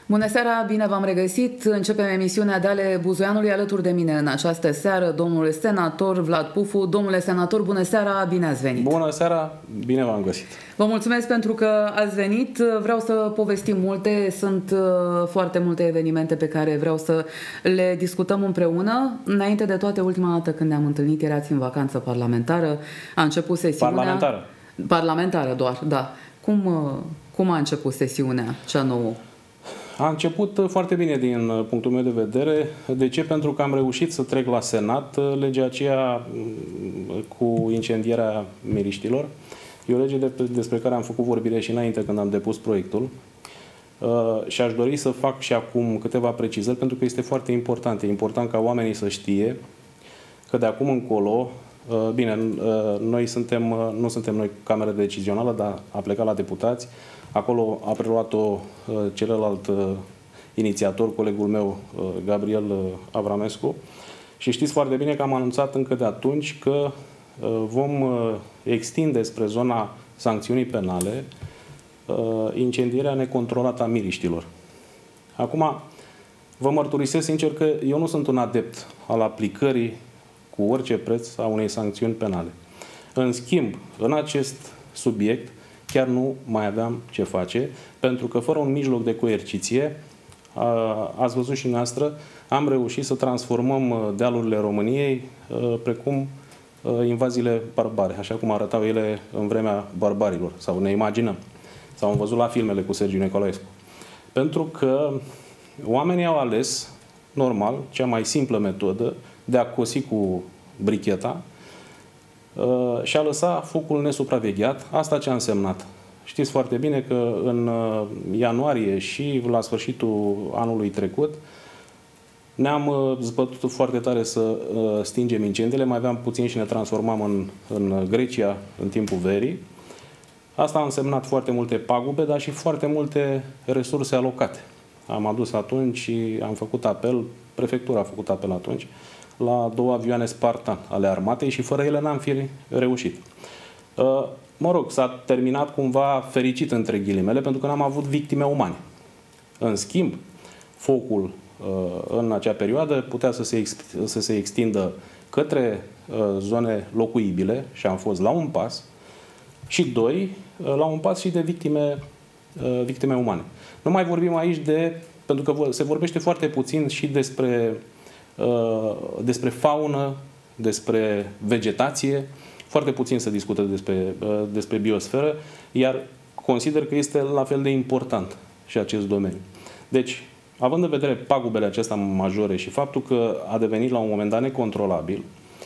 Bună seara, bine v-am regăsit. Începem emisiunea de ale Buzoianului. Alături de mine în această seară, domnul senator Vlad Pufu. Domnule senator, bună seara, bine ați venit. Bună seara, bine v-am găsit. Vă mulțumesc pentru că ați venit. Vreau să povestim multe, sunt foarte multe evenimente pe care vreau să le discutăm împreună. Înainte de toate, ultima dată când ne-am întâlnit erați în vacanță parlamentară, a început sesiunea... Parlamentară doar, da. Cum a început sesiunea cea nouă? A început foarte bine din punctul meu de vedere. De ce? Pentru că am reușit să trec la Senat legea aceea cu incendierea miriștilor. E o lege despre care am făcut vorbire și înainte când am depus proiectul. Și aș dori să fac și acum câteva precizări, pentru că este foarte important. E important ca oamenii să știe că de acum încolo, bine, nu suntem noi cameră decizională, dar a plecat la deputați. Acolo a preluat-o celălalt inițiator, colegul meu, Gabriel Avramescu. Și știți foarte bine că am anunțat încă de atunci că vom extinde spre zona sancțiunii penale incendierea necontrolată a miriștilor. Acum, vă mărturisesc sincer că eu nu sunt un adept al aplicării cu orice preț a unei sancțiuni penale. În schimb, în acest subiect, chiar nu mai aveam ce face, pentru că fără un mijloc de coerciție, ați văzut și noastră, am reușit să transformăm dealurile României precum invaziile barbare, așa cum arătau ele în vremea barbarilor, sau ne imaginăm, sau am văzut la filmele cu Sergiu Nicolaescu. Pentru că oamenii au ales, normal, cea mai simplă metodă de a cosi cu bricheta și a lăsa focul nesupravegheat. Asta ce a însemnat? Știți foarte bine că în ianuarie și la sfârșitul anului trecut ne-am zbătut foarte tare să stingem incendiile, mai aveam puțin și ne transformam în Grecia în timpul verii. Asta a însemnat foarte multe pagube, dar și foarte multe resurse alocate. Am adus atunci și am făcut apel, prefectura a făcut apel atunci, la 2 avioane Spartan ale armatei și fără ele n-am fi reușit. Mă rog, s-a terminat cumva fericit între ghilimele, pentru că n-am avut victime umane. În schimb, focul în acea perioadă putea să se extindă către zone locuibile și am fost la un pas și la un pas și de victime umane. Nu mai vorbim aici pentru că se vorbește foarte puțin și despre faună, despre vegetație, foarte puțin se discută despre biosferă, iar consider că este la fel de important și acest domeniu. Deci, având în vedere pagubele acestea majore și faptul că a devenit la un moment dat necontrolabil,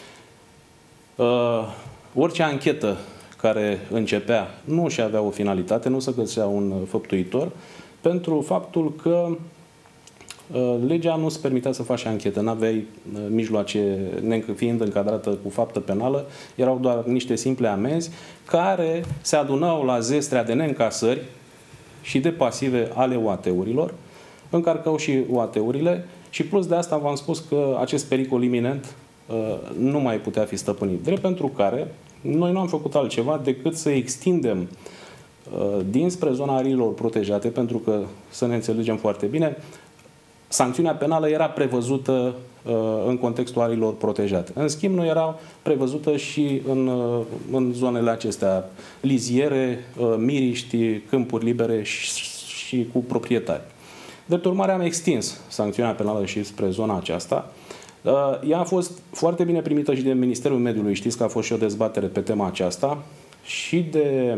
orice anchetă care începea nu și avea o finalitate, nu se găsea un făptuitor, pentru faptul că legea nu îți permitea să faci anchetă, n-aveai mijloace, fiind încadrată cu faptă penală, erau doar niște simple amenzi care se adunau la zestrea de neîncasări și de pasive ale UAT-urilor, încărcau și UAT-urile și plus de asta v-am spus că acest pericol iminent nu mai putea fi stăpânit. Drept pentru care noi nu am făcut altceva decât să extindem dinspre zona ariilor protejate, pentru că, să ne înțelegem foarte bine, sancțiunea penală era prevăzută în contextul ariilor protejate. În schimb, nu era prevăzută și în zonele acestea, liziere, miriști, câmpuri libere și cu proprietari. Drept urmare, am extins sancțiunea penală și spre zona aceasta. Ea a fost foarte bine primită și de Ministerul Mediului. Știți că a fost și o dezbatere pe tema aceasta și de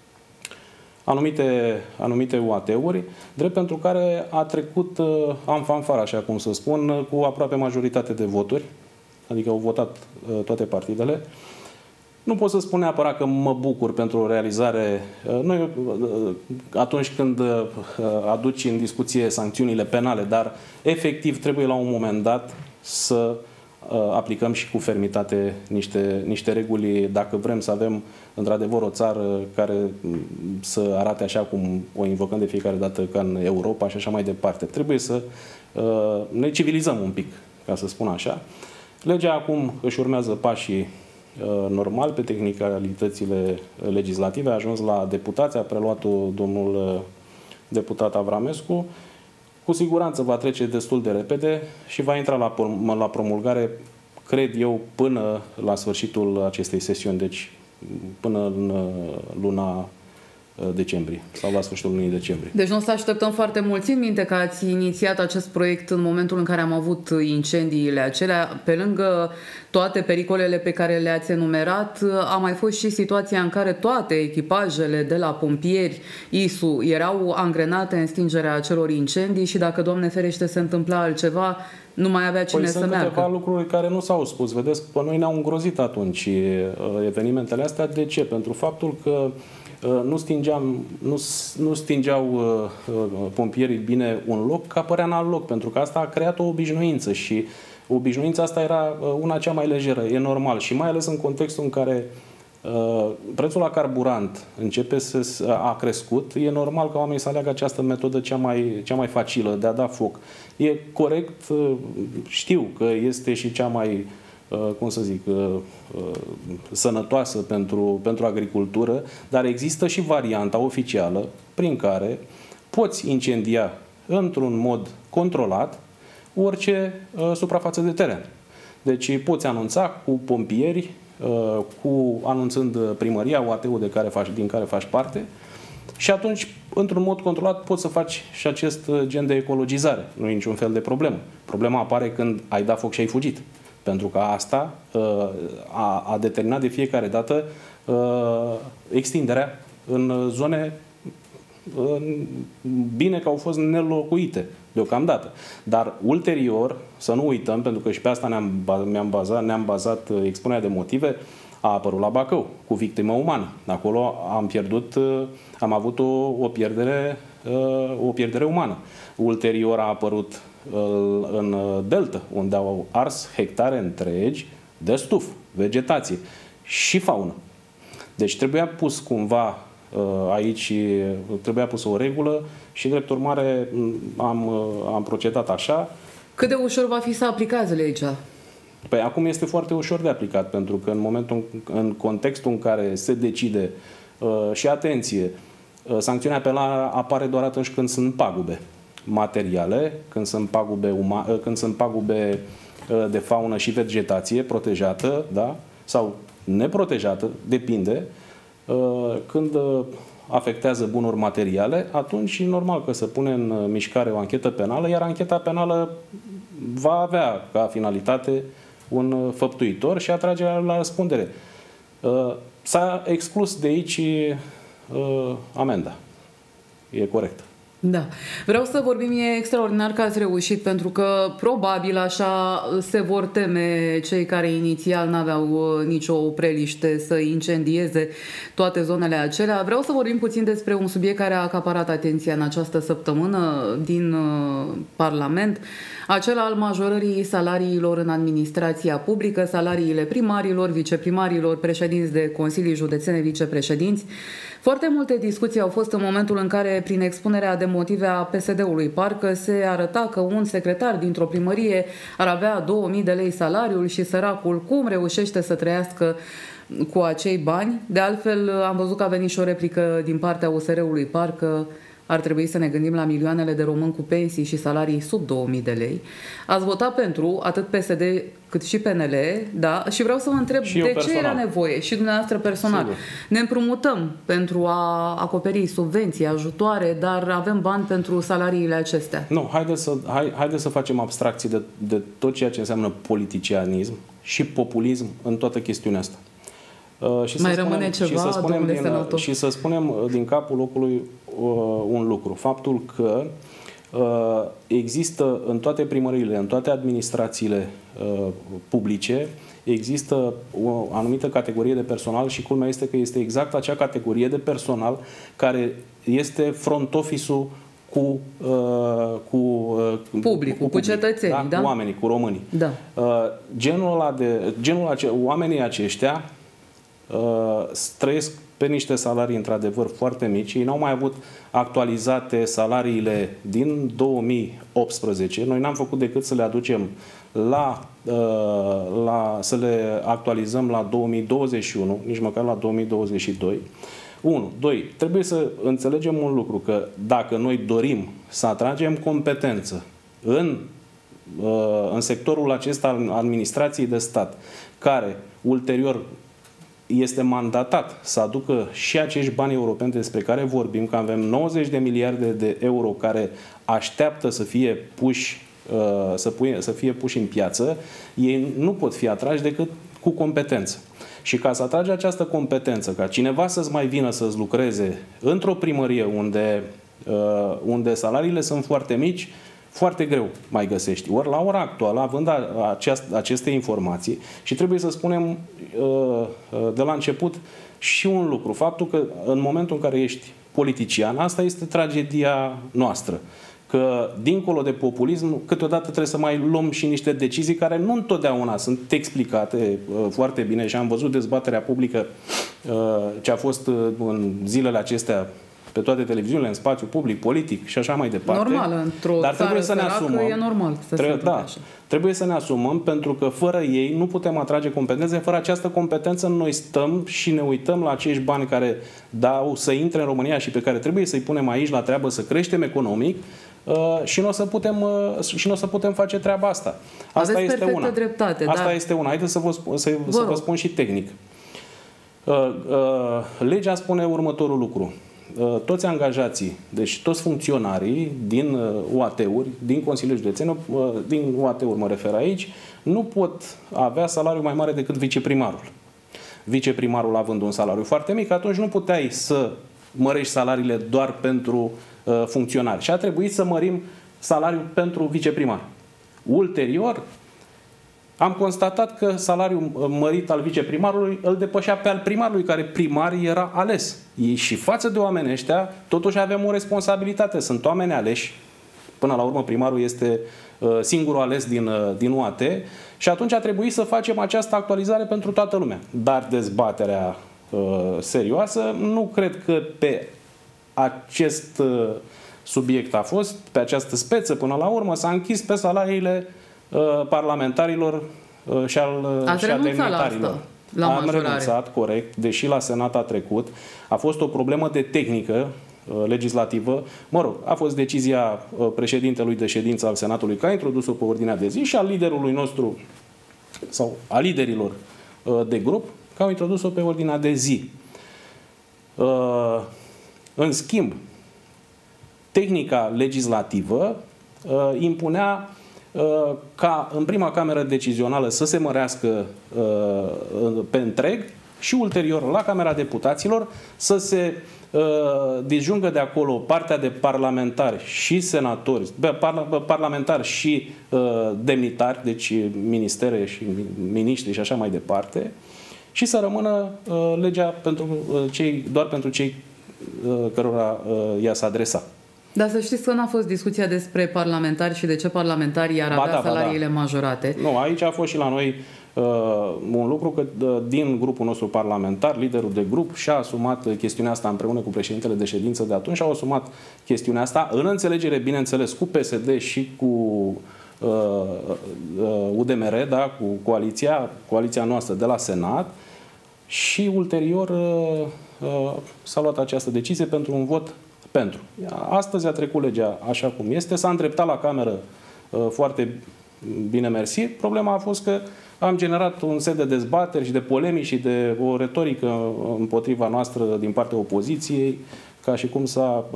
anumite UAT-uri, drept pentru care a trecut în fanfară, așa cum să spun, cu aproape majoritate de voturi, adică au votat toate partidele. Nu pot să spun neapărat că mă bucur pentru o realizare. Noi, atunci când aduci în discuție sancțiunile penale, dar efectiv trebuie la un moment dat să aplicăm și cu fermitate niște reguli dacă vrem să avem într-adevăr o țară care să arate așa cum o invocăm de fiecare dată ca în Europa și așa mai departe. Trebuie să ne civilizăm un pic, ca să spun așa. Legea acum își urmează pașii normal pe tehnicalitățile legislative, a ajuns la deputați, a preluat-o domnul deputat Avramescu Cu siguranță va trece destul de repede și va intra la promulgare, cred eu, până la sfârșitul acestei sesiuni, deci până în luna decembrie sau la sfârșitul lunii decembrie. Deci nu o să așteptăm foarte mult. Țin minte că ați inițiat acest proiect în momentul în care am avut incendiile acelea. Pe lângă toate pericolele pe care le-ați enumerat, a mai fost și situația în care toate echipajele de la pompieri, ISU, erau angrenate în stingerea acelor incendii și dacă, Doamne ferește, se întâmpla altceva, nu mai avea cine să meargă. Sunt câteva lucruri care nu s-au spus. Vedeți, pe noi ne-au îngrozit atunci evenimentele astea. De ce? Pentru faptul că nu stingeau pompierii bine un loc, că apărea în alt loc, pentru că asta a creat o obișnuință și obișnuința asta era una cea mai lejeră, e normal. Și mai ales în contextul în care prețul la carburant a crescut, e normal ca oamenii să aleagă această metodă cea mai facilă de a da foc. E corect, știu că este și cea mai sănătoasă pentru agricultură, dar există și varianta oficială prin care poți incendia într-un mod controlat orice suprafață de teren. Deci poți anunța cu pompieri, anunțând primăria, UAT-ul din care faci parte, și atunci, într-un mod controlat, poți să faci și acest gen de ecologizare. Nu e niciun fel de problemă. Problema apare când ai dat foc și ai fugit. Pentru că asta a determinat de fiecare dată extinderea în zone bine că au fost nelocuite deocamdată. Dar ulterior, să nu uităm, pentru că și pe asta ne-am bazat expunerea de motive, a apărut la Bacău, cu victimă umană. Acolo am avut o pierdere umană. Ulterior a apărut în Delta, unde au ars hectare întregi de stuf, vegetație și faună. Deci trebuia pus cumva aici, trebuia pusă o regulă și, drept urmare, am procedat așa. Cât de ușor va fi să aplicați legea? Păi acum este foarte ușor de aplicat, pentru că în contextul în care se decide, și atenție, sancțiunea penală apare doar atunci când sunt pagube materiale, când sunt pagube de faună și vegetație protejată, da? Sau neprotejată, depinde. Când afectează bunuri materiale, atunci e normal că se pune în mișcare o anchetă penală, iar ancheta penală va avea ca finalitate un făptuitor și atragerea la răspundere. S-a exclus de aici amenda. E corect. Da. Vreau să vorbim, e extraordinar că ați reușit, pentru că probabil așa se vor teme cei care inițial n-aveau nicio preliște să incendieze toate zonele acelea. Vreau să vorbim puțin despre un subiect care a acaparat atenția în această săptămână din Parlament, acela al majorării salariilor în administrația publică, salariile primarilor, viceprimarilor, președinți de consilii județene, vicepreședinți. Foarte multe discuții au fost în momentul în care, prin expunerea de motive a PSD-ului, parcă se arăta că un secretar dintr-o primărie ar avea 2000 de lei salariul și săracul cum reușește să trăiască cu acei bani. De altfel, am văzut că a venit și o replică din partea USR-ului, parcă ar trebui să ne gândim la milioanele de români cu pensii și salarii sub 2000 de lei. Ați votat pentru atât PSD cât și PNL, da? Și vreau să vă întreb și de ce era nevoie, și dumneavoastră personal. Sigur. Ne împrumutăm pentru a acoperi subvenții, ajutoare, dar avem bani pentru salariile acestea. Nu, haideți să facem abstracții de tot ceea ce înseamnă politicianism și populism în toată chestiunea asta. Mai rămâne ceva, domnule senator? Și să spunem din capul locului un lucru. Faptul că există în toate primăriile, în toate administrațiile publice, există o anumită categorie de personal și culmea este că este exact acea categorie de personal care este front office-ul cu publicul, cu cetățenii, da? Cu oamenii, cu românii. Da. Oamenii aceștia trăiesc pe niște salarii într-adevăr foarte mici. Ei n-au mai avut actualizate salariile din 2018. Noi n-am făcut decât să le aducem să le actualizăm la 2021, nici măcar la 2022. 1. 2. Trebuie să înțelegem un lucru, că dacă noi dorim să atragem competență în sectorul acesta al administrației de stat, care ulterior este mandatat să aducă și acești bani europeni despre care vorbim, că avem 90 de miliarde de euro care așteaptă să fie puși în piață, ei nu pot fi atrași decât cu competență. Și ca să atragi această competență, ca cineva să-ți mai vină să-ți lucreze într-o primărie unde salariile sunt foarte mici, foarte greu mai găsești. Ori la ora actuală, având aceste informații, și trebuie să spunem de la început și un lucru, faptul că în momentul în care ești politician, asta este tragedia noastră. Că dincolo de populism, câteodată trebuie să mai luăm și niște decizii care nu întotdeauna sunt explicate foarte bine și am văzut dezbaterea publică ce a fost în zilele acestea pe toate televiziunile, în spațiu public, politic și așa mai departe. Normal, într-o țară săracă e normal să se întâmple așa. Trebuie să ne asumăm, pentru că fără ei nu putem atrage competențe. Fără această competență noi stăm și ne uităm la acești bani care dau să intre în România și pe care trebuie să-i punem aici la treabă, să creștem economic și nu o să putem face treaba asta. Asta Aveți este una. Dreptate, asta este una. Haideți să vă spun și tehnic. Legea spune următorul lucru. Toți angajații, deci toți funcționarii din UAT-uri, din Consiliul Județean, din UAT-uri mă refer aici, nu pot avea salariu mai mare decât viceprimarul. Viceprimarul având un salariu foarte mic, atunci nu puteai să mărești salariile doar pentru funcționari. Și a trebuit să mărim salariul pentru viceprimar. Ulterior, am constatat că salariul mărit al viceprimarului îl depășea pe al primarului, care primar era ales. Și față de oamenii ăștia, totuși avem o responsabilitate. Sunt oameni aleși. Până la urmă, primarul este singurul ales din UAT și atunci a trebuit să facem această actualizare pentru toată lumea. Dar dezbaterea serioasă nu cred că pe acest subiect a fost, pe această speță până la urmă, s-a închis pe salariile parlamentarilor și a demnitarilor. Am renunțat, corect, deși la Senat a trecut. A fost o problemă de tehnică legislativă. Mă rog, a fost decizia președintelui de ședință al Senatului că a introdus-o pe ordinea de zi și a liderului nostru sau a liderilor de grup că au introdus-o pe ordinea de zi. În schimb, tehnica legislativă impunea ca în prima cameră decizională să se mărească pe întreg și ulterior la Camera Deputaților să se disjungă de acolo partea de parlamentari și senatori, parlamentari și demnitari, deci ministere și miniștri și așa mai departe, și să rămână legea doar pentru cei cărora ea s-a adresat. Dar să știți că n-a fost discuția despre parlamentari și de ce parlamentarii ar avea salariile majorate. Nu, aici a fost și la noi un lucru că din grupul nostru parlamentar, liderul de grup și-a asumat chestiunea asta împreună cu președintele de ședință de atunci, și-a asumat chestiunea asta în înțelegere, bineînțeles, cu PSD și cu UDMR, da, cu coaliția noastră de la Senat, și ulterior s-a luat această decizie pentru un vot pentru. Astăzi a trecut legea așa cum este, s-a îndreptat la cameră foarte bine mersi. Problema a fost că am generat un set de dezbateri și de polemici și de o retorică împotriva noastră din partea opoziției, ca și cum s-a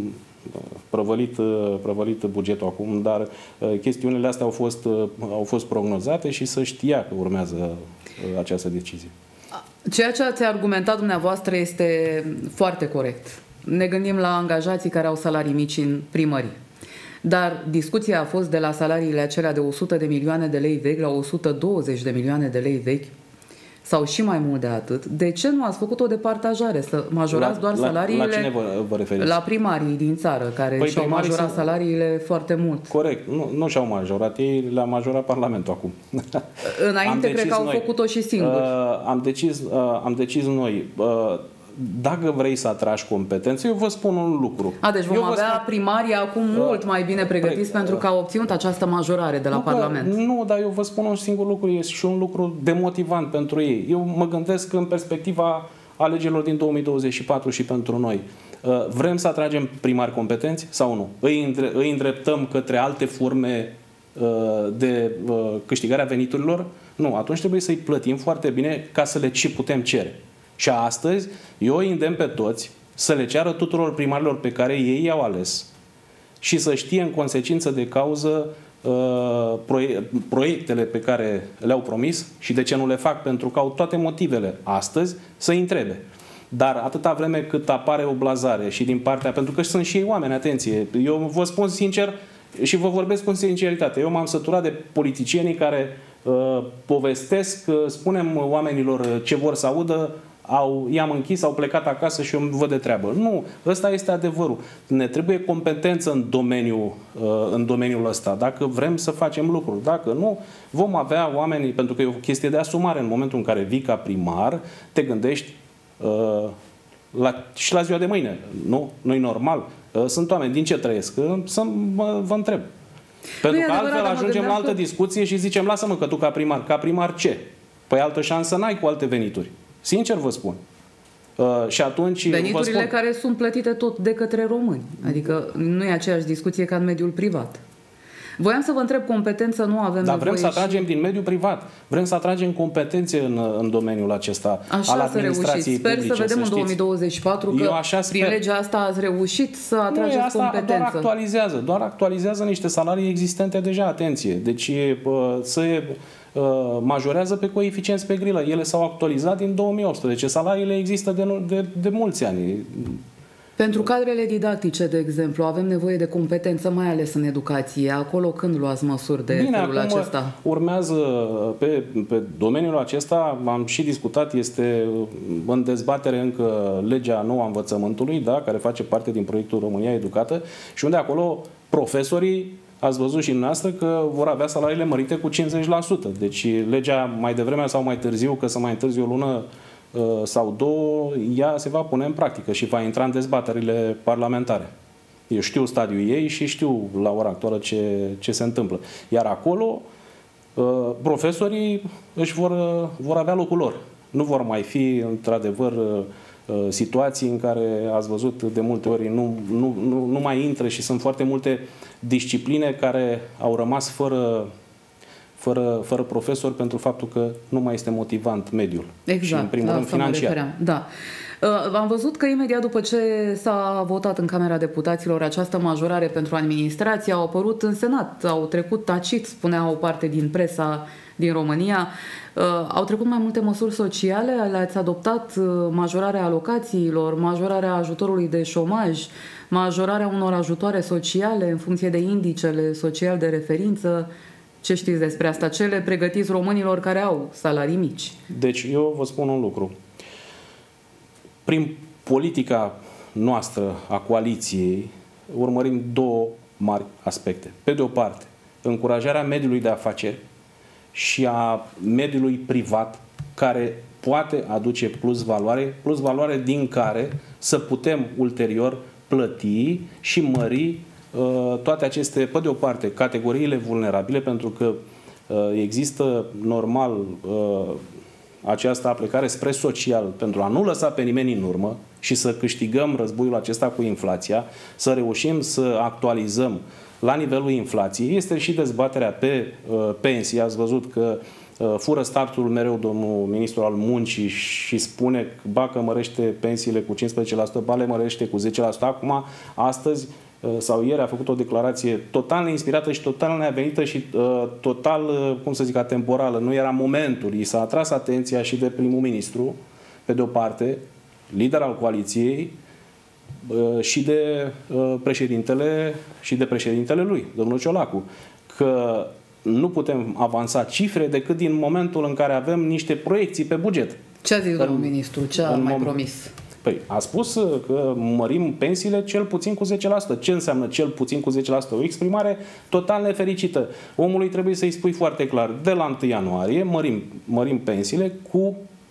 prăvălit bugetul acum, dar chestiunile astea au fost prognozate și se știa că urmează această decizie. Ceea ce ați argumentat dumneavoastră este foarte corect. Ne gândim la angajații care au salarii mici în primării. Dar discuția a fost de la salariile acelea de 100 de milioane de lei vechi la 120 de milioane de lei vechi sau și mai mult de atât. De ce nu ați făcut o departajare? Să majorați doar salariile la cine vă referiți? La primarii din țară, care și-au majorat salariile foarte mult. Corect. Nu și-au majorat. Ei le-a majorat Parlamentul acum. Înainte cred că au făcut-o și singuri. Am decis noi. Dacă vrei să atragi competențe, eu vă spun un lucru. Deci vom avea primarii acum mult mai bine pregătiți pentru că au obținut această majorare de la Parlament. Nu, dar eu vă spun un singur lucru, este și un lucru demotivant pentru ei. Eu mă gândesc în perspectiva alegerilor din 2024 și pentru noi. Vrem să atragem primari competenți sau nu? Îi îndreptăm către alte forme de câștigarea veniturilor? Nu, atunci trebuie să-i plătim foarte bine ca să le și putem cere. Și astăzi eu îi îndemn pe toți să le ceară tuturor primarilor pe care ei i-au ales și să știe în consecință de cauză proiectele pe care le-au promis și de ce nu le fac, pentru că au toate motivele astăzi să-i întrebe. Dar atâta vreme cât apare o blazare și din partea, pentru că sunt și ei oameni, atenție, eu vă spun sincer și vă vorbesc cu sinceritate, eu m-am săturat de politicienii care povestesc, spunem oamenilor ce vor să audă, i-am închis, au plecat acasă și eu îmi văd de treabă. Nu, ăsta este adevărul. Ne trebuie competență în domeniul ăsta, dacă vrem să facem lucruri. Dacă nu, vom avea oameni, pentru că e o chestie de asumare. În momentul în care vii ca primar, te gândești și la ziua de mâine. Nu-i normal. Sunt oameni, din ce trăiesc? Vă întreb. Pentru că altfel ajungem la altă discuție și zicem, lasă-mă că tu ca primar ce? Păi altă șansă n-ai cu alte venituri. Sincer vă spun. Și atunci veniturile care sunt plătite tot de către români. Adică nu e aceeași discuție ca în mediul privat. Voiam să vă întreb, competență nu avem nevoie. Dar vrem să atragem din mediul privat. Vrem să atragem competențe în domeniul acesta al administrației publice. Sper să vedem în 2024 că prin legea asta ați reușit să atrageți competență. Doar actualizează niște salarii existente deja, atenție. Deci se majorează pe coeficienți pe grilă. Ele s-au actualizat din 2018. Salariile există de mulți ani. Pentru cadrele didactice, de exemplu, avem nevoie de competență, mai ales în educație. Acolo când luați măsuri de felul acesta? Urmează pe domeniul acesta, am și discutat, este în dezbatere încă legea nouă a învățământului, da, care face parte din proiectul România Educată și unde acolo profesorii, ați văzut și dumneavoastră că vor avea salariile mărite cu 50%. Deci legea mai devreme sau mai târziu, că să mai întârzi o lună sau două, ea se va pune în practică și va intra în dezbaterile parlamentare. Eu știu stadiul ei și știu la ora actuală ce se întâmplă. Iar acolo profesorii își vor avea locul lor. Nu vor mai fi, într-adevăr, situații în care, ați văzut de multe ori, nu mai intră și sunt foarte multe discipline care au rămas fără profesori pentru faptul că nu mai este motivant mediul. Exact, și în primul rând financiar. Da. Am văzut că imediat după ce s-a votat în Camera Deputaților această majorare pentru administrație, au apărut în Senat, au trecut tacit, spunea o parte din presa din România, au trecut mai multe măsuri sociale, le-ați adoptat majorarea alocațiilor, majorarea ajutorului de șomaj, majorarea unor ajutoare sociale în funcție de indicele social de referință. Ce știți despre asta? Ce le pregătiți românilor care au salarii mici? Deci eu vă spun un lucru. Prin politica noastră a coaliției urmărim două mari aspecte. Pe de o parte, încurajarea mediului de afaceri și a mediului privat care poate aduce plus valoare din care să putem ulterior plăti și mări toate aceste, pe de o parte, categoriile vulnerabile, pentru că există normal această aplicare spre social pentru a nu lăsa pe nimeni în urmă și să câștigăm războiul acesta cu inflația, să reușim să actualizăm la nivelul inflației. Este și dezbaterea pe pensii. Ați văzut că fură statul mereu domnul ministru al muncii și spune ba că mărește pensiile cu 15%, ba le mărește cu 10%. Acum, astăzi sau ieri a făcut o declarație total neinspirată și total neavenită și total, cum să zic, atemporală. Nu era momentul. I s-a atras atenția și de primul ministru, pe de o parte, lider al coaliției, și de președintele lui, domnul Ciolacu, că nu putem avansa cifre decât din momentul în care avem niște proiecții pe buget. Ce a zis domnul ministru? Ce a mai promis? Păi, a spus că mărim pensiile cel puțin cu 10%. Ce înseamnă cel puțin cu 10%? O exprimare total nefericită. Omului trebuie să-i spui foarte clar, de la 1 ianuarie mărim pensiile cu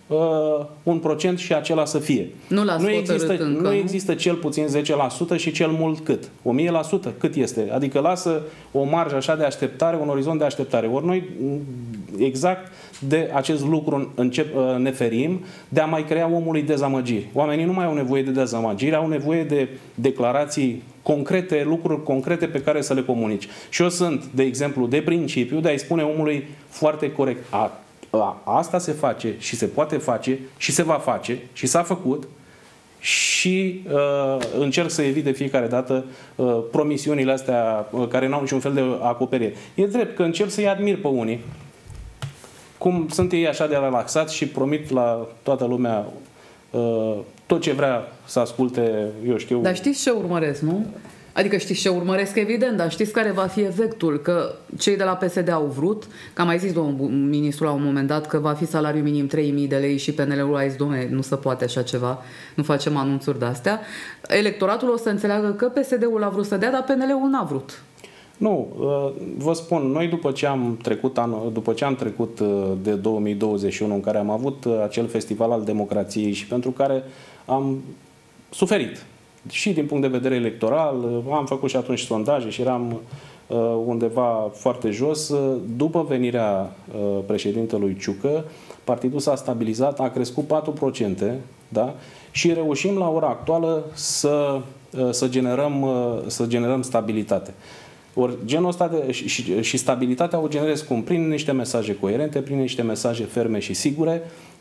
un procent și acela să fie. Nu există cel puțin 10% și cel mult cât? 1000%? Cât este? Adică lasă o marjă așa de așteptare, un orizont de așteptare. Ori noi exact de acest lucru ne ferim, de a mai crea omului dezamăgiri. Oamenii nu mai au nevoie de dezamăgiri, au nevoie de declarații concrete, lucruri concrete pe care să le comunici. Și eu sunt, de exemplu, de principiu, de a-i spune omului foarte corect: asta se face și se poate face și se va face și s-a făcut, și încerc să evit de fiecare dată promisiunile astea care n-au niciun fel de acoperire. E drept că încep să-i admir pe unii, cum sunt ei așa de relaxați și promit la toată lumea tot ce vrea să asculte, eu știu. Dar știți ce urmăresc, nu? Adică știți ce urmăresc, evident, dar știți care va fi efectul? Că cei de la PSD au vrut, că a mai zis domnul ministru la un moment dat că va fi salariul minim 3.000 de lei și PNL-ul a zis: dom'le, nu se poate așa ceva, nu facem anunțuri de-astea. Electoratul o să înțeleagă că PSD-ul a vrut să dea, dar PNL-ul n-a vrut. Nu, vă spun, noi după ce am trecut de 2021, în care am avut acel festival al democrației și pentru care am suferit, și din punct de vedere electoral, am făcut și atunci sondaje și eram undeva foarte jos. După venirea președintelui Ciucă, partidul s-a stabilizat, a crescut 4%, da? Și reușim la ora actuală să generăm stabilitate. Ori genul ăsta și stabilitatea o generez cum? Prin niște mesaje coerente, prin niște mesaje ferme și sigure,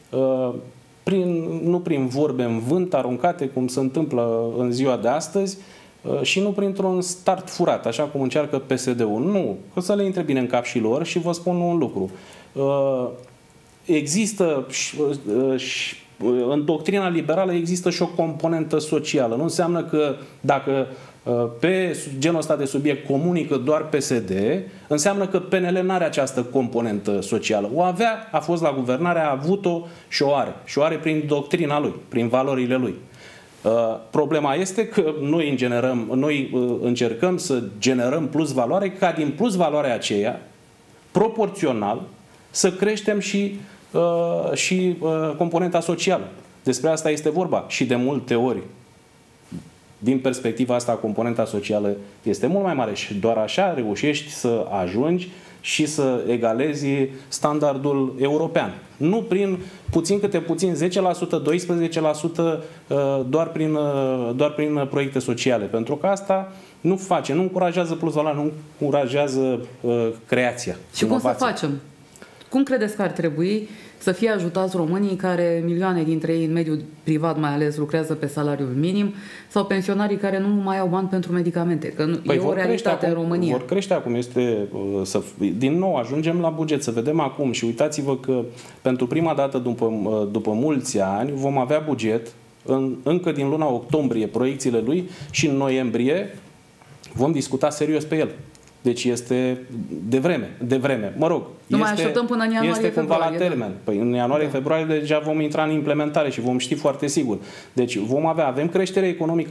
nu prin vorbe în vânt aruncate, cum se întâmplă în ziua de astăzi, și nu printr-un start furat, așa cum încearcă PSD-ul. Nu, că să le intre bine în cap și lor. Și vă spun un lucru. Există în doctrina liberală există și o componentă socială. Nu înseamnă că dacă pe genul ăsta de subiect comunică doar PSD, înseamnă că PNL nu are această componentă socială. O avea, a fost la guvernare, a avut-o și o are. Și o are prin doctrina lui, prin valorile lui. Problema este că noi încercăm să generăm plus valoare, ca din plus valoarea aceea, proporțional, să creștem și componenta socială. Despre asta este vorba. Și de multe ori, din perspectiva asta, componenta socială este mult mai mare și doar așa reușești să ajungi și să egalezi standardul european. Nu prin puțin câte puțin, 10%, 12%, doar prin proiecte sociale. Pentru că asta nu încurajează plus valoare, nu încurajează creația. Și inovația. Cum să facem? Cum credeți că ar trebui să fie ajutați românii care, milioane dintre ei în mediul privat mai ales, lucrează pe salariul minim, sau pensionarii care nu mai au bani pentru medicamente? Că e o realitate în România. Vor crește acum. Din nou ajungem la buget, să vedem acum. Și uitați-vă că pentru prima dată după mulți ani vom avea buget, încă din luna octombrie proiecțiile lui, și în noiembrie vom discuta serios pe el. Deci este de vreme. Mă rog, nu mai așteptăm până în ianuarie, este cumva la termen. Păi în ianuarie-februarie deja vom intra în implementare și vom ști foarte sigur. Deci avem creștere economică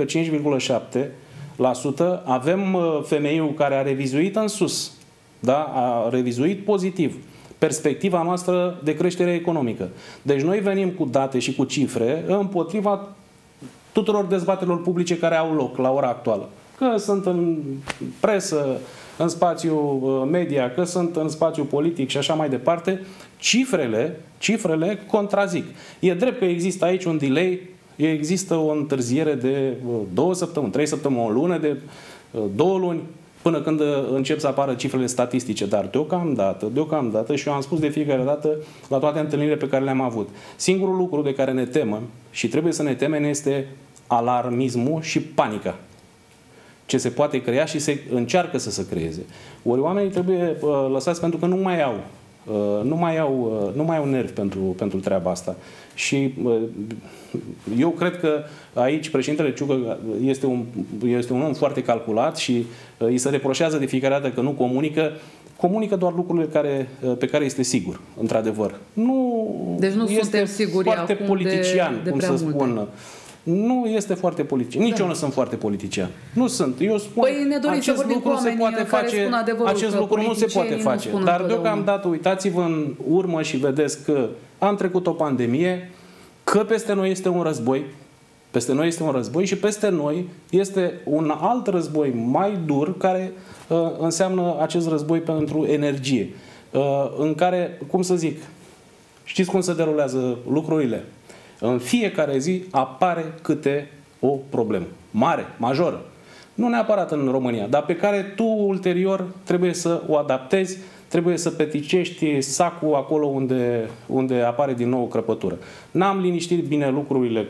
5,7%, avem FMI-ul care a revizuit în sus, da? A revizuit pozitiv perspectiva noastră de creștere economică. Deci noi venim cu date și cu cifre împotriva tuturor dezbaterilor publice care au loc la ora actuală. Că sunt în presă, în spațiu media, că sunt în spațiu politic și așa mai departe, cifrele contrazic. E drept că există aici un delay, există o întârziere de 2 săptămâni, 3 săptămâni, o lună, de 2 luni, până când încep să apară cifrele statistice. Dar deocamdată, și eu am spus de fiecare dată la toate întâlnirile pe care le-am avut, singurul lucru de care ne temem și trebuie să ne temem este alarmismul și panica ce se poate crea și se încearcă să se creeze. Ori oamenii trebuie lăsați, pentru că nu mai au nervi pentru treaba asta. Și eu cred că aici președintele Ciucă este un om foarte calculat și îi se reproșează de fiecare dată că nu comunică doar lucrurile pe care este sigur, într-adevăr. Deci nu este suntem siguri foarte acum politician, de cum prea să multe. spun. nu este foarte politician. Nici eu nu sunt foarte politician. Nu sunt. Eu spun, păi ne dorim să vorbim cu oamenii care spun adevărul, acest lucru nu se poate face. Dar deocamdată uitați-vă în urmă și vedeți că am trecut o pandemie, că peste noi este un război, peste noi este un război și peste noi este un alt război mai dur care înseamnă acest război pentru energie. În care, cum să zic, știți cum se derulează lucrurile? În fiecare zi apare câte o problemă. Mare, majoră. Nu neapărat în România, dar pe care tu ulterior trebuie să o adaptezi, trebuie să peticești sacul acolo unde apare din nou o crăpătură. N-am liniștit bine lucrurile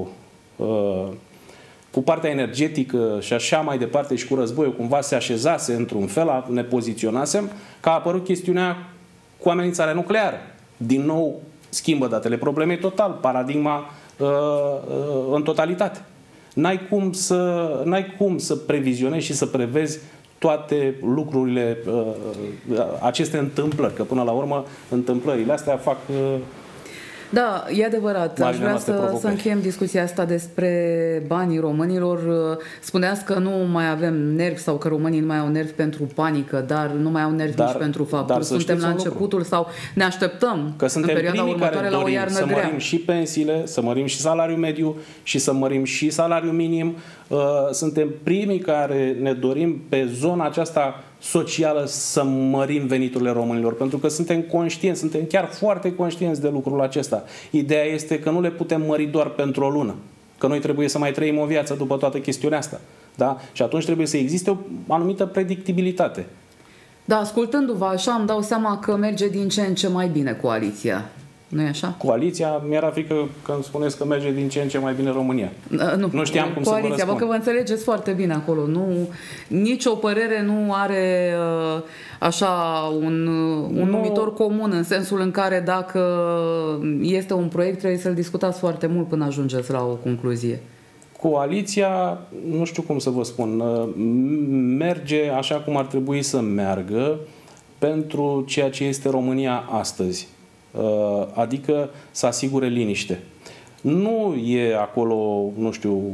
cu partea energetică și așa mai departe și cu războiul, cumva se așezase într-un fel, ne poziționasem, că a apărut chestiunea cu amenințarea nucleară. Din nou schimbă datele problemei total, paradigma în totalitate. N-ai cum să previzionezi și să prevezi toate lucrurile, aceste întâmplări, că până la urmă întâmplările astea fac... Da, e adevărat. Aș vrea să încheiem discuția asta despre banii românilor. Spuneați că nu mai avem nervi sau că românii nu mai au nervi pentru panică, dar nu mai au nervi nici pentru faptul. Suntem la începutul sau ne așteptăm că suntem în perioada următoare la o iarnă să grea. mărim și pensiile, să mărim și salariul mediu și să mărim și salariul minim. Suntem primii care ne dorim pe zona aceasta socială să mărim veniturile românilor, pentru că suntem conștienți, suntem chiar foarte conștienți de lucrul acesta. Ideea este că nu le putem mări doar pentru o lună, că noi trebuie să mai trăim o viață după toată chestiunea asta. Da? Și atunci trebuie să existe o anumită predictibilitate. Da, ascultându-vă așa îmi dau seama că merge din ce în ce mai bine coaliția. Nu-i așa? Coaliția, mi-era frică când spuneți că merge din ce în ce mai bine România. Nu știam cum coaliția, să vă răspund. Că vă înțelegeți foarte bine acolo. Nici o părere nu are așa un numitor comun, în sensul în care dacă este un proiect trebuie să-l discutați foarte mult până ajungeți la o concluzie. Coaliția, nu știu cum să vă spun, merge așa cum ar trebui să meargă pentru ceea ce este România astăzi. Adică să asigure liniște. Nu e acolo, nu știu,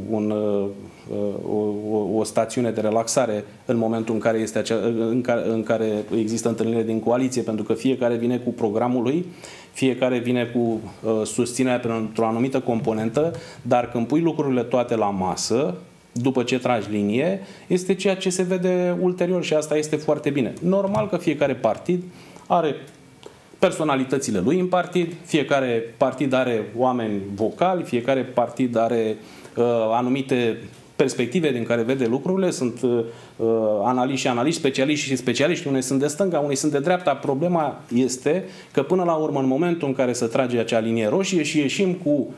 o stațiune de relaxare în momentul în care, în care există întâlnire din coaliție, pentru că fiecare vine cu programul lui, fiecare vine cu susținerea pentru o anumită componentă, dar când pui lucrurile toate la masă, după ce tragi linie, este ceea ce se vede ulterior și asta este foarte bine. Normal că fiecare partid are personalitățile lui în partid, fiecare partid are oameni vocali, fiecare partid are anumite perspective din care vede lucrurile, sunt analiști și analiști, specialiști și specialiști, unii sunt de stânga, unii sunt de dreapta. Problema este că până la urmă, în momentul în care se trage acea linie roșie și ieșim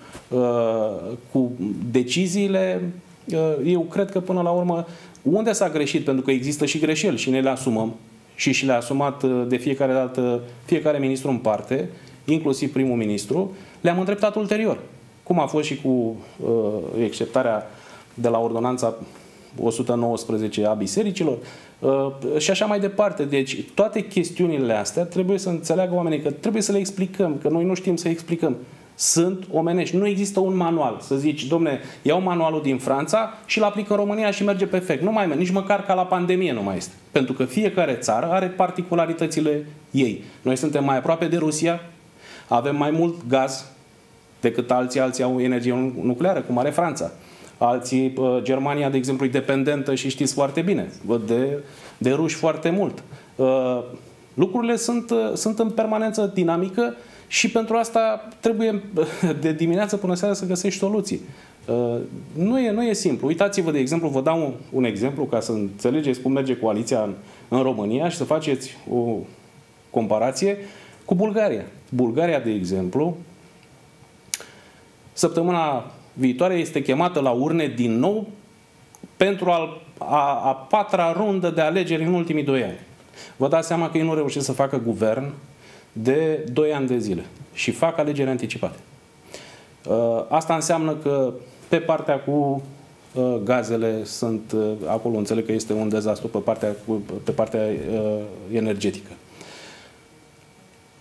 cu deciziile, eu cred că până la urmă, unde s-a greșit, pentru că există și greșeli și ne le asumăm, și le-a asumat de fiecare dată fiecare ministru în parte, inclusiv primul ministru, le-am îndreptat ulterior. Cum a fost și cu exceptarea de la ordonanța 119 a bisericilor și așa mai departe. Deci toate chestiunile astea trebuie să înțeleagă oamenii că trebuie să le explicăm, că noi nu știm să explicăm. Sunt omenești. Nu există un manual. Să zici, domne, iau manualul din Franța și îl aplic în România și merge perfect. Nu mai merge. Nici măcar ca la pandemie nu mai este. Pentru că fiecare țară are particularitățile ei. Noi suntem mai aproape de Rusia, avem mai mult gaz decât alții au energie nucleară, cum are Franța. Alții, Germania, de exemplu, e dependentă și știți foarte bine, de ruși foarte mult. Lucrurile sunt în permanență dinamică și pentru asta trebuie de dimineață până seara să găsești soluții. Nu e simplu. Uitați-vă, de exemplu, vă dau un exemplu ca să înțelegeți cum merge coaliția în România și să faceți o comparație cu Bulgaria. Bulgaria, de exemplu, săptămâna viitoare este chemată la urne din nou pentru a patra rundă de alegeri în ultimii 2 ani. Vă dați seama că ei nu reușesc să facă guvern de 2 ani de zile și fac alegeri anticipate. Asta înseamnă că pe partea cu gazele sunt, acolo înțeleg că este un dezastru pe partea energetică.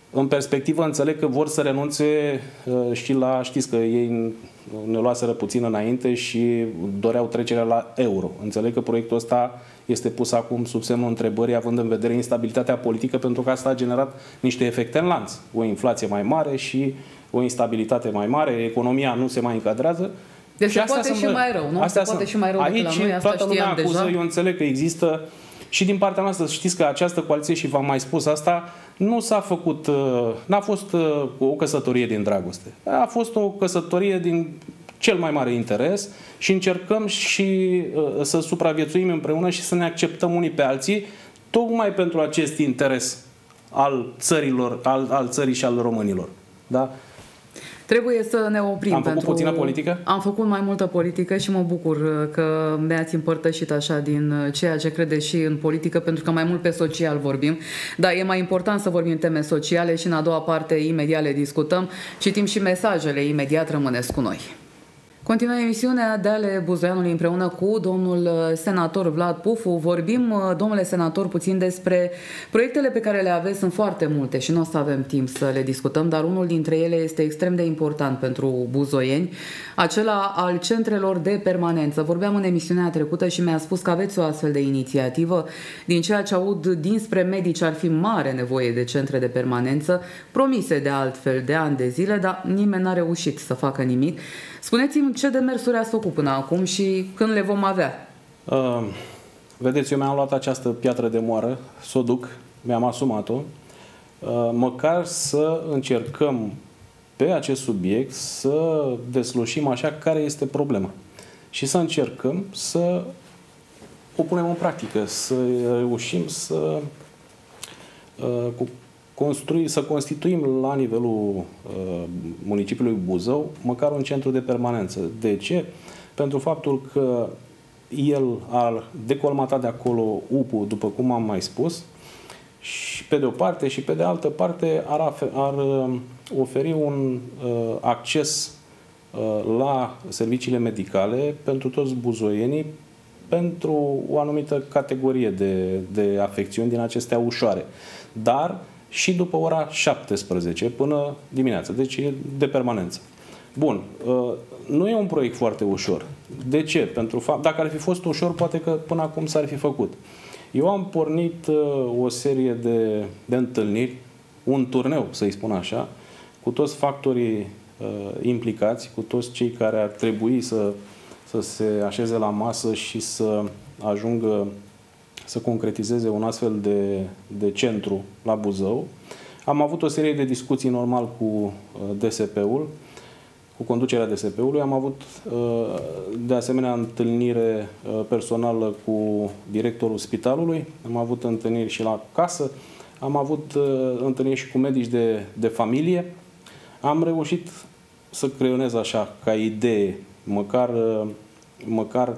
În perspectivă înțeleg că vor să renunțe și la, știți că ei ne luaseră puțin înainte și doreau trecerea la euro. Înțeleg că proiectul ăsta este pus acum sub semnul întrebării, având în vedere instabilitatea politică, pentru că asta a generat niște efecte în lanț. O inflație mai mare și o instabilitate mai mare, economia nu se mai încadrează. Deci se poate și mai rău, nu? Se poate și mai rău decât la noi, asta toată lumea acuză, deja. Eu înțeleg că există și din partea noastră, știți că această coaliție, și v-am mai spus asta, nu s-a făcut, n-a fost o căsătorie din dragoste. A fost o căsătorie din cel mai mare interes și încercăm și să supraviețuim împreună și să ne acceptăm unii pe alții, tocmai pentru acest interes al țărilor, al țării și al românilor. Da? Trebuie să ne oprim. Am făcut puțină politică? Am făcut mai multă politică și mă bucur că mi-ați împărtășit așa din ceea ce credeți și în politică, pentru că mai mult pe social vorbim. Dar e mai important să vorbim teme sociale și în a doua parte imediat le discutăm. Citim și mesajele, imediat rămâneți cu noi. Continuăm emisiunea de ale Buzoianului împreună cu domnul senator Vlad Pufu. Vorbim, domnule senator, puțin despre proiectele pe care le aveți. Sunt foarte multe și nu o să avem timp să le discutăm, dar unul dintre ele este extrem de important pentru buzoieni, acela al centrelor de permanență. Vorbeam în emisiunea trecută și mi-a spus că aveți o astfel de inițiativă. Din ceea ce aud dinspre medici, ar fi mare nevoie de centre de permanență, promise de altfel de ani de zile, dar nimeni n-a reușit să facă nimic. Spuneți-mi ce demersuri ați făcut până acum și când le vom avea? Vedeți, eu mi-am luat această piatră de moară, să o duc, mi-am asumat-o, măcar să încercăm pe acest subiect să deslușim așa care este problema și să încercăm să o punem în practică, să reușim să constituim la nivelul municipiului Buzău măcar un centru de permanență. De ce? Pentru faptul că el a decolmatat de acolo UPU, după cum am mai spus, și pe de o parte, și pe de altă parte ar oferi un acces la serviciile medicale pentru toți buzoienii, pentru o anumită categorie de afecțiuni din acestea ușoare. Dar și după ora 17 până dimineața. Deci e de permanență. Bun. Nu e un proiect foarte ușor. De ce? Dacă ar fi fost ușor, poate că până acum s-ar fi făcut. Eu am pornit o serie de întâlniri, un turneu, să-i spun așa, cu toți factorii implicați, cu toți cei care ar trebui să se așeze la masă și să ajungă să concretizeze un astfel de centru la Buzău. Am avut o serie de discuții normal cu DSP-ul, cu conducerea DSP-ului. Am avut de asemenea întâlnire personală cu directorul spitalului, am avut întâlniri și la casă, am avut întâlniri și cu medici de familie. Am reușit să creionez așa, ca idee, măcar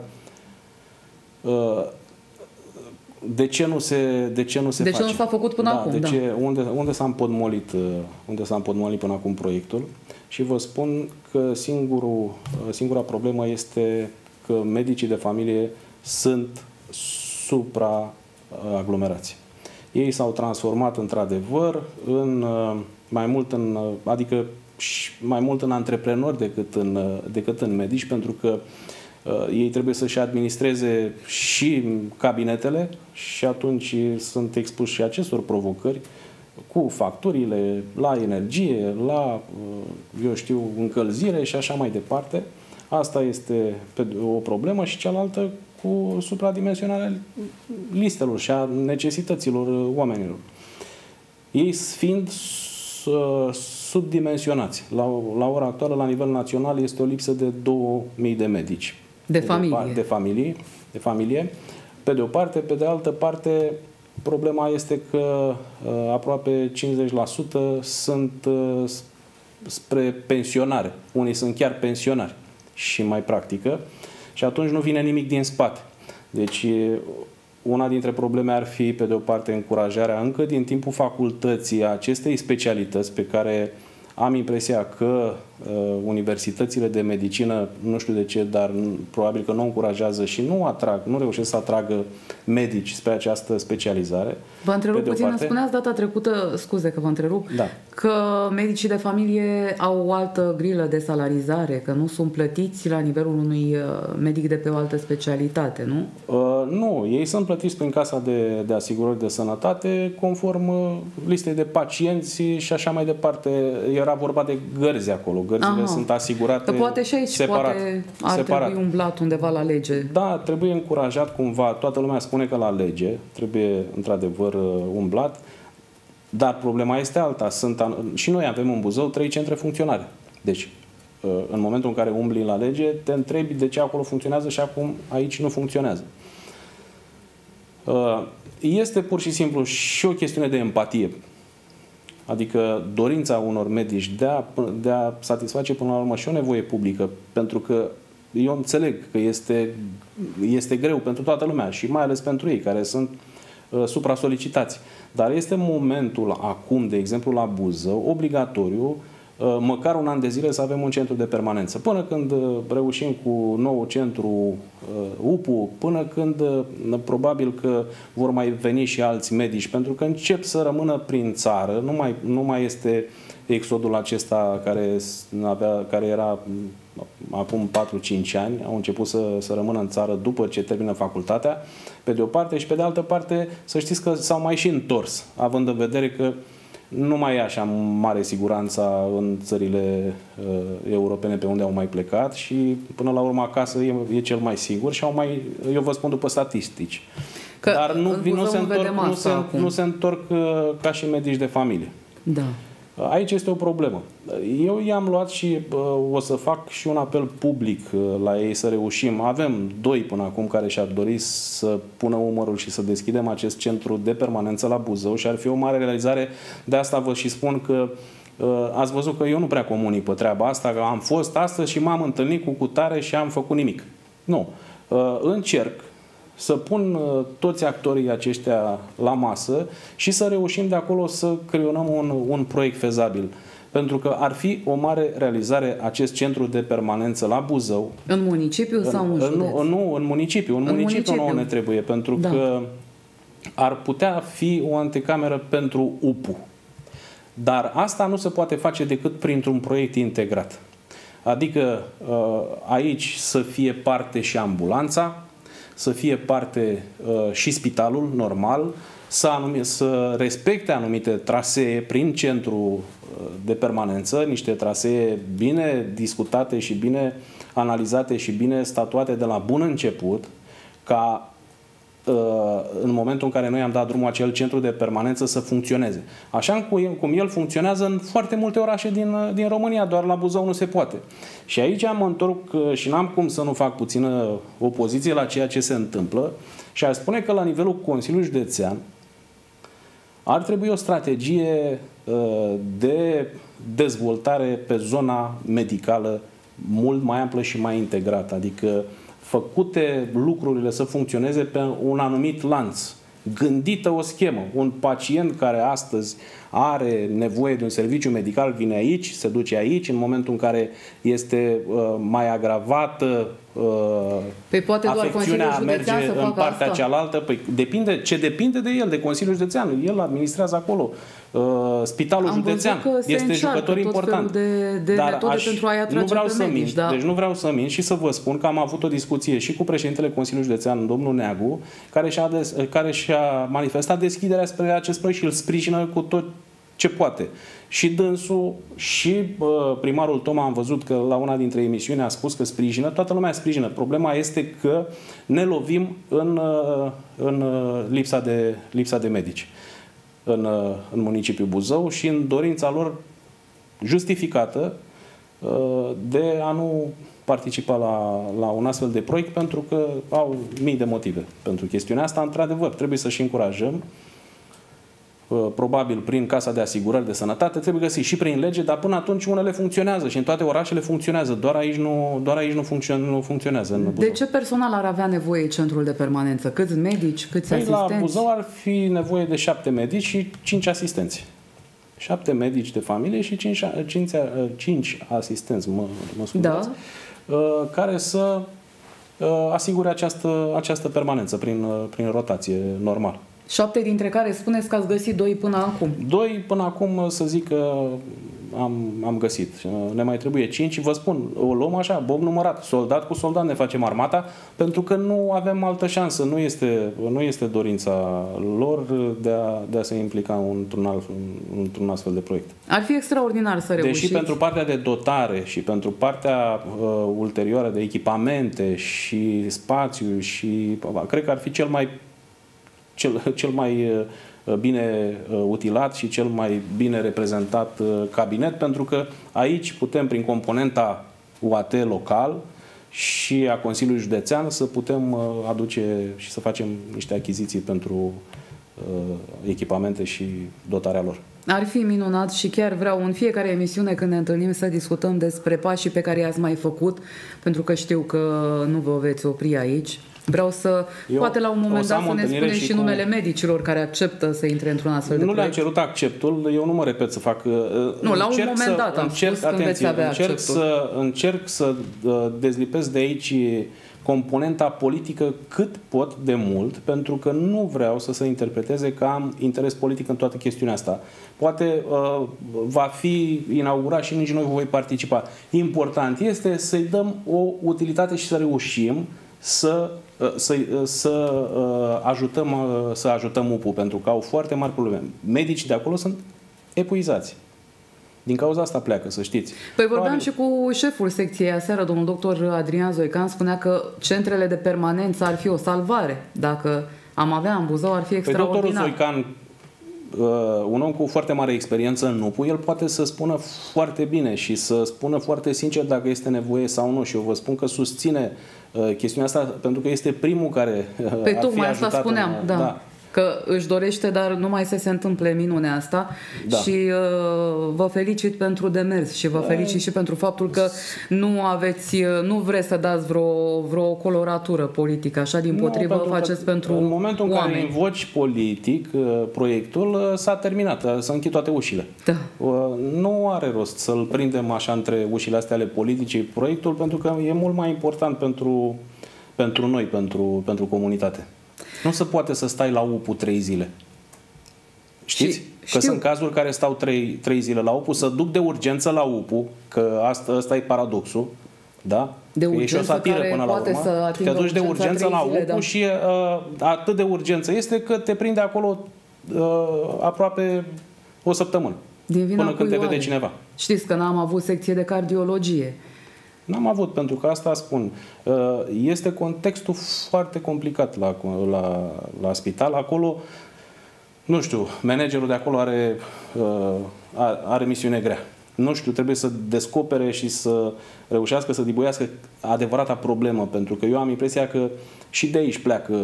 de ce nu se face? Nu s-a făcut până acum? Unde s-a împotmolit până acum proiectul? Și vă spun că singura problemă este că medicii de familie sunt supra-aglomerați. Ei s-au transformat într-adevăr mai mult în antreprenori decât în medici, pentru că ei trebuie să-și administreze și cabinetele și atunci sunt expuși și acestor provocări cu facturile la energie, la, încălzire și așa mai departe. Asta este o problemă și cealaltă cu supradimensionarea listelor și a necesităților oamenilor. Ei fiind subdimensionați. La ora actuală, la nivel național, este o lipsă de 2000 de medici. De familie. Pe de o parte, pe de altă parte, problema este că aproape 50% sunt spre pensionare. Unii sunt chiar pensionari și mai practică și atunci nu vine nimic din spate. Deci una dintre probleme ar fi, pe de o parte, încurajarea încă din timpul facultății a acestei specialități pe care Am impresia că universitățile de medicină, nu știu de ce, dar probabil că nu încurajează și nu reușesc să atragă medici spre această specializare. Vă întrerup puțin, îmi spuneați data trecută, scuze că vă întrerup, da, că medicii de familie au o altă grilă de salarizare, că nu sunt plătiți la nivelul unui medic de pe o altă specialitate, nu? Nu, ei sunt plătiți prin Casa de Asigurări de Sănătate conform listei de pacienți și așa mai departe. Era vorba de gărzi acolo. Gărzile sunt asigurate separat. Poate și aici ar trebui umblat undeva la lege. Da, trebuie încurajat cumva. Toată lumea spune că la lege trebuie într-adevăr umblat, dar problema este alta. Și noi avem în Buzău 3 centre funcționare. Deci, în momentul în care umbli la lege, te întrebi de ce acolo funcționează și acum aici nu funcționează. Este pur și simplu și o chestiune de empatie. Adică dorința unor medici de a satisface până la urmă și o nevoie publică, pentru că eu înțeleg că este greu pentru toată lumea și mai ales pentru ei care sunt supra-solicitați. Dar este momentul acum, de exemplu la Buzău, obligatoriu, măcar un an de zile să avem un centru de permanență. Până când reușim cu nou centru UPU, până când probabil că vor mai veni și alți medici, pentru că încep să rămână prin țară, nu mai este exodul acesta care era acum 4-5 ani, au început să rămână în țară după ce termină facultatea, pe de o parte, și pe de altă parte să știți că s-au mai și întors, având în vedere că nu mai e așa mare siguranța în țările europene pe unde au mai plecat și până la urmă acasă e cel mai sigur și eu vă spun după statistici. Dar nu se întorc ca și medici de familie. Da. Aici este o problemă. Eu i-am luat și o să fac și un apel public la ei să reușim. Avem 2 până acum care și-ar dori să pună umărul și să deschidem acest centru de permanență la Buzău și ar fi o mare realizare. De asta vă și spun că ați văzut că eu nu prea comunic pe treaba asta, că am fost astăzi și m-am întâlnit cu cutare și am făcut nimic. Nu. Încerc să pun toți actorii aceștia la masă și să reușim de acolo să creionăm un proiect fezabil. Pentru că ar fi o mare realizare acest centru de permanență la Buzău. În municipiu sau în județ? Nu, în municipiu. În municipiu nouă ne trebuie, pentru că ar putea fi o anticameră pentru UPU. Dar asta nu se poate face decât printr-un proiect integrat. Adică aici să fie parte și ambulanța, să fie parte și spitalul normal, să respecte anumite trasee prin centru de permanență, niște trasee bine discutate și bine analizate și bine statuate de la bun început, ca în momentul în care noi am dat drumul acel centru de permanență să funcționeze. Așa cum el funcționează în foarte multe orașe din România, doar la Buzău nu se poate. Și aici mă întorc și n-am cum să nu fac puțină opoziție la ceea ce se întâmplă și aș spune că la nivelul Consiliului Județean ar trebui o strategie de dezvoltare pe zona medicală mult mai amplă și mai integrată, adică făcute lucrurile să funcționeze pe un anumit lanț. Gândită o schemă. Un pacient care astăzi are nevoie de un serviciu medical vine aici, se duce aici, în momentul în care este mai agravată afecțiunea, merge în partea cealaltă. Păi depinde de el, de Consiliul Județean. El administrează acolo. Spitalul județean este jucător important. Dar pentru a-i atrage pe medici, Deci nu vreau să mint și să vă spun că am avut o discuție și cu președintele Consiliului Județean, domnul Neagu, care și-a manifestat deschiderea spre acest proiect și îl sprijină cu tot ce poate. Și dânsul și primarul Toma, am văzut că la una dintre emisiuni a spus că sprijină, toată lumea sprijină. Problema este că ne lovim în lipsa de medici în municipiul Buzău și în dorința lor justificată de a nu participa la un astfel de proiect, pentru că au mii de motive pentru chestiunea asta. Într-adevăr, trebuie să și încurajăm, probabil prin Casa de Asigurări de Sănătate, trebuie găsit și prin lege, dar până atunci unele funcționează și în toate orașele funcționează, doar aici nu funcționează. În Buzău. De ce personal ar avea nevoie centrul de permanență? Câți medici, câți asistenți? La Buzău ar fi nevoie de 7 medici și 5 asistenți. 7 medici de familie și 5 asistenți, mă scuzați, care să asigure această permanență prin rotație normală. 7 dintre care spuneți că ați găsit 2 până acum. 2 până acum, să zic că am găsit. Ne mai trebuie 5. Vă spun, o luăm așa, bob numărat. Soldat cu soldat ne facem armata, pentru că nu avem altă șansă. Nu este dorința lor de a se implica într-un astfel de proiect. Ar fi extraordinar să reușiți. Deși pentru partea de dotare și pentru partea ulterioară de echipamente și spațiu și cred că ar fi cel mai bine utilat și cel mai bine reprezentat cabinet, pentru că aici putem, prin componenta UAT local și a Consiliului Județean, să putem aduce și să facem niște achiziții pentru echipamente și dotarea lor. Ar fi minunat și chiar vreau în fiecare emisiune când ne întâlnim să discutăm despre pașii pe care i-ați mai făcut, pentru că știu că nu vă veți opri aici. Vreau poate la un moment dat să ne spuneți și numele medicilor care acceptă să intre într-un astfel de proiect. Nu le-am cerut acceptul, eu nu mă repet să fac... Nu, la un moment dat am spus când veți avea acceptul. Încerc să dezlipesc de aici componenta politică cât pot de mult, pentru că nu vreau să se interpreteze că am interes politic în toată chestiunea asta. Poate va fi inaugurat și nici noi voi participa. Important este să-i dăm o utilitate și să reușim să ajutăm UPU, pentru că au foarte mari probleme. Medicii de acolo sunt epuizați. Din cauza asta pleacă, să știți. Păi vorbeam și cu șeful secției aseară, domnul doctor Adrian Zoican, spunea că centrele de permanență ar fi o salvare. Dacă am avea în Buzău, ar fi extraordinar. Păi doctorul Zoican, un om cu foarte mare experiență în UPU, el poate să spună foarte bine și să spună foarte sincer dacă este nevoie sau nu. Și eu vă spun că susține chestiunea asta, pentru că este primul care Pe tocmai asta spuneam, da. Că își dorește, dar numai să se întâmple minunea asta. Da. Și vă felicit pentru demers și vă felicit și pentru faptul că nu vreți să dați vreo coloratură politică, așa dimpotrivă faceți pentru în momentul oameni. În care invoci politic proiectul, s-a terminat, s-a închid toate ușile. Da. Nu are rost să-l prindem așa între ușile astea ale politicii proiectul, pentru că e mult mai important pentru noi, pentru comunitate. Nu se poate să stai la UPU 3 zile. Știți? Că sunt cazuri care stau 3 zile la UPU, să duc de urgență la UPU, că ăsta e paradoxul, da? De urgență, e și o satiră până la urmă. Te duci de urgență la UPU, da. Și atât de urgență este că te prinde acolo aproape o săptămână. Până când te vede cineva. Știți că n-am avut secție de cardiologie. N-am avut, pentru că asta spun. Este contextul foarte complicat la spital. Acolo, nu știu, managerul de acolo are misiune grea. Nu știu, trebuie să descopere și să reușească să dibuiască adevărata problemă, pentru că eu am impresia că și de aici pleacă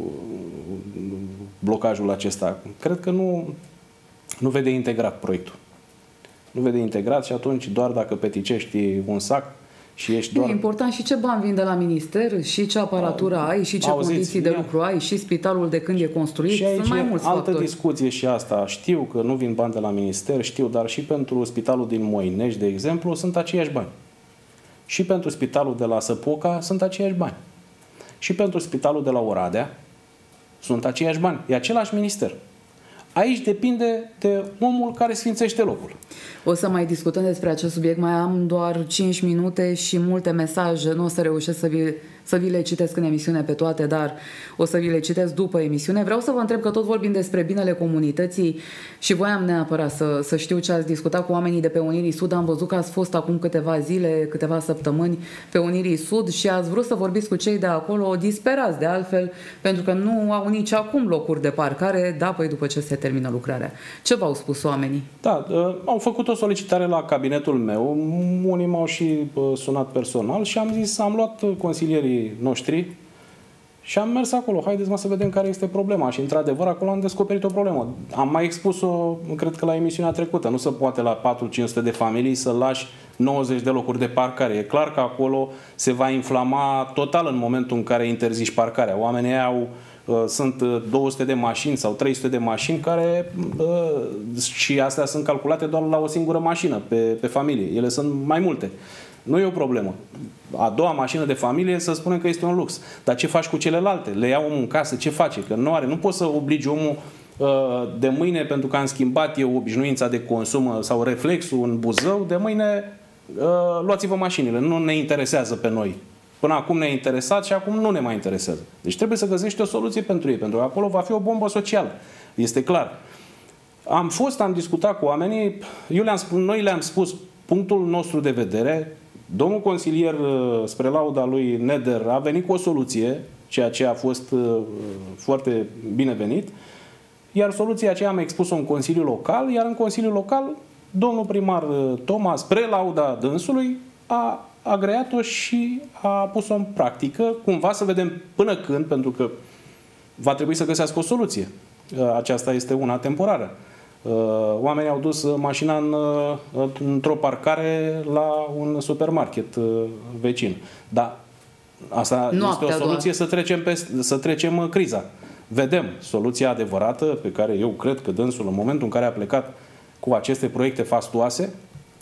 blocajul acesta. Cred că nu vede integrat proiectul. Nu vede integrat și atunci doar dacă peticești un sac și ești doar... E important și ce bani vin de la minister, și ce aparatură ai, și ce condiții de lucru ai, și spitalul de când e construit. Și aici sunt mai mulți altă factori. discuție și asta. Știu că nu vin bani de la minister, știu, dar și pentru spitalul din Moinești, de exemplu, sunt aceiași bani. Și pentru spitalul de la Săpoca sunt aceiași bani. Și pentru spitalul de la Oradea sunt aceiași bani. E același minister. Aici depinde de omul care sfințește locul. O să mai discutăm despre acest subiect. Mai am doar 5 minute și multe mesaje. Nu o să reușesc să vi le citesc în emisiune pe toate, dar o să vi le citesc după emisiune. Vreau să vă întreb, că tot vorbim despre binele comunității și voiam neapărat să știu ce ați discutat cu oamenii de pe Unirii Sud. Am văzut că ați fost acum câteva zile, câteva săptămâni pe Unirii Sud și ați vrut să vorbiți cu cei de acolo, disperați de altfel, pentru că nu au nici acum locuri de parcare, da, păi după ce se termină lucrarea. Ce v-au spus oamenii? Da, au făcut o solicitare la cabinetul meu, unii m-au și sunat personal și am zis, am luat consilierii noștri și am mers acolo. Haideți să vedem care este problema. Și într-adevăr acolo am descoperit o problemă. Am mai expus-o, cred că la emisiunea trecută. Nu se poate la 400-500 de familii să lași 90 de locuri de parcare. E clar că acolo se va inflama total în momentul în care interzici parcarea. Oamenii au sunt 200 de mașini sau 300 de mașini care și astea sunt calculate doar la o singură mașină pe familie. Ele sunt mai multe. Nu e o problemă. A doua mașină de familie să spunem că este un lux. Dar ce faci cu celelalte? Le ia omul în casă? Ce face? Că nu poți să obligi omul de mâine, pentru că am schimbat eu obișnuința de consum sau reflexul în Buzău, de mâine luați-vă mașinile. Nu ne interesează pe noi. Până acum ne-a interesat și acum nu ne mai interesează. Deci trebuie să găsești o soluție pentru ei, pentru că acolo va fi o bombă socială. Este clar. Am discutat cu oamenii, noi le-am spus punctul nostru de vedere. Domnul consilier, spre lauda lui Neder, a venit cu o soluție, ceea ce a fost foarte binevenit, iar soluția aceea am expus-o în Consiliul Local, iar în Consiliul Local, domnul primar Toma, spre lauda dânsului, a agreat-o și a pus-o în practică, cumva să vedem până când, pentru că va trebui să găsească o soluție. Aceasta este una temporară. Oamenii au dus mașina într-o parcare la un supermarket vecin. Dar asta este o soluție să trecem criza. Vedem soluția adevărată pe care eu cred că dânsul, în momentul în care a plecat cu aceste proiecte fastuoase,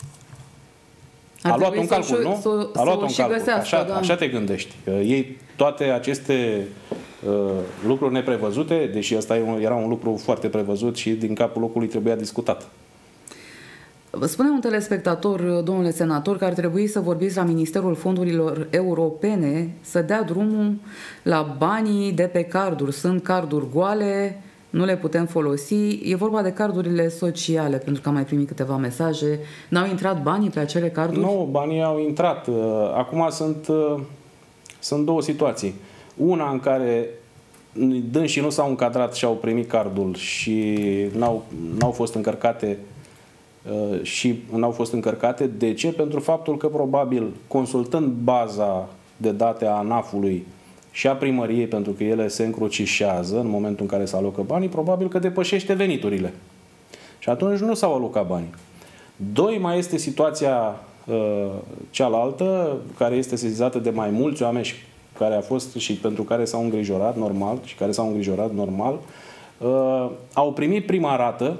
a luat un calcul, nu? A luat un calcul. Așa te gândești. Ei toate aceste lucruri neprevăzute, deși asta era un lucru foarte prevăzut și din capul locului trebuia discutat. Spune un telespectator, domnule senator, că ar trebui să vorbiți la Ministerul Fondurilor Europene să dea drumul la banii de pe carduri. Sunt carduri goale, nu le putem folosi. E vorba de cardurile sociale, pentru că am mai primit câteva mesaje. N-au intrat banii pe acele carduri? Nu, banii au intrat. Acum sunt două situații. Una în care dânsii nu s-au încadrat și au primit cardul și n-au fost încărcate. De ce? Pentru faptul că probabil consultând baza de date a ANAF-ului și a primăriei, pentru că ele se încrucișează în momentul în care se alocă banii, probabil că depășește veniturile. Și atunci nu s-au alocat banii. Doi, mai este situația cealaltă, care este sesizată de mai mulți oameni și care a fost și pentru care s-au îngrijorat normal, au primit prima rată,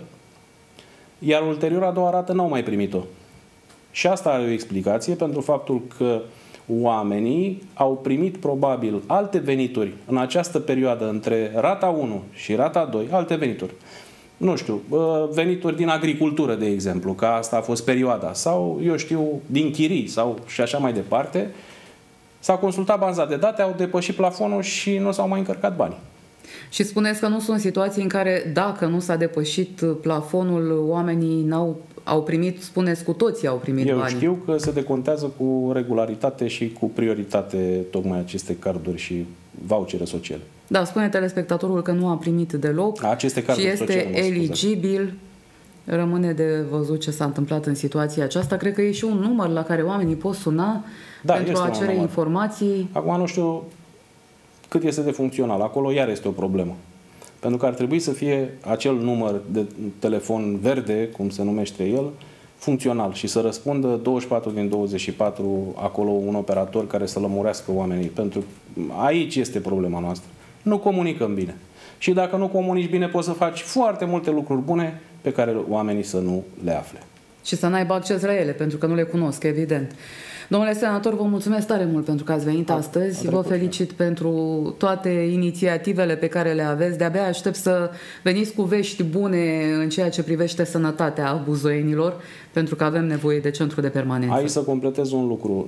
iar ulterior a doua rată n-au mai primit-o. Și asta are o explicație pentru faptul că oamenii au primit probabil alte venituri în această perioadă între rata 1 și rata 2, alte venituri. Nu știu, venituri din agricultură, de exemplu, că asta a fost perioada, sau, eu știu, din chirii sau și așa mai departe. S-a consultat baza de date, au depășit plafonul și nu s-au mai încărcat banii. Și spuneți că nu sunt situații în care, dacă nu s-a depășit plafonul, oamenii au primit, spuneți cu toții au primit banii. Eu știu că se decontează cu regularitate și cu prioritate tocmai aceste carduri și vouchere sociale. Da, spune telespectatorul că nu a primit deloc aceste carduri și este eligibil. Rămâne de văzut ce s-a întâmplat în situația aceasta. Cred că e și un număr la care oamenii pot suna pentru a cere informații. Acum nu știu cât este de funcțional. Acolo iar este o problemă. Pentru că ar trebui să fie acel număr de telefon verde, cum se numește el, funcțional și să răspundă 24 din 24 acolo un operator care să lămurească oamenii. Pentru aici este problema noastră. Nu comunicăm bine. Și dacă nu comunici bine, poți să faci foarte multe lucruri bune pe care oamenii să nu le afle. Și să n-aibă acces la ele, pentru că nu le cunosc, evident. Domnule senator, vă mulțumesc tare mult pentru că ați venit astăzi. Vă felicit pentru toate inițiativele pe care le aveți. De-abia aștept să veniți cu vești bune în ceea ce privește sănătatea buzoienilor, pentru că avem nevoie de centru de permanență. Aici să completez un lucru.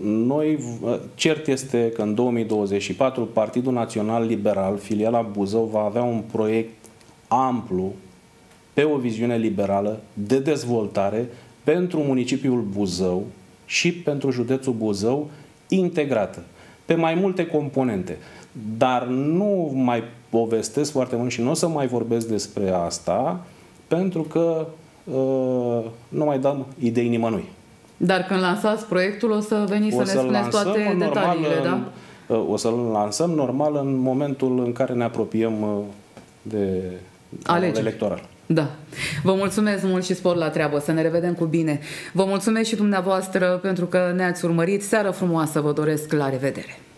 Cert este că în 2024 Partidul Național Liberal, filiala Buzău, va avea un proiect amplu pe o viziune liberală de dezvoltare pentru municipiul Buzău și pentru județul Buzău integrată, pe mai multe componente. Dar nu mai povestesc foarte mult și nu o să mai vorbesc despre asta, pentru că nu mai dăm idei nimănui. Dar când lansați proiectul, o să veniți să ne spuneți toate detaliile, da? O să-l lansăm normal în momentul în care ne apropiem de electoral. Da. Vă mulțumesc mult și spor la treabă. Să ne revedem cu bine. Vă mulțumesc și dumneavoastră pentru că ne-ați urmărit. Seară frumoasă vă doresc. La revedere!